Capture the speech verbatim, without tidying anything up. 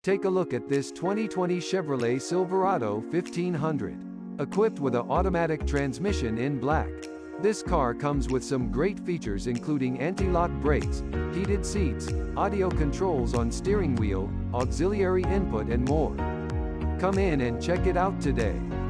Take a look at this twenty twenty Chevrolet Silverado fifteen hundred. Equipped with an automatic transmission in black. This car comes with some great features including anti-lock brakes, heated seats, audio controls on steering wheel, auxiliary input and more. Come in and check it out today.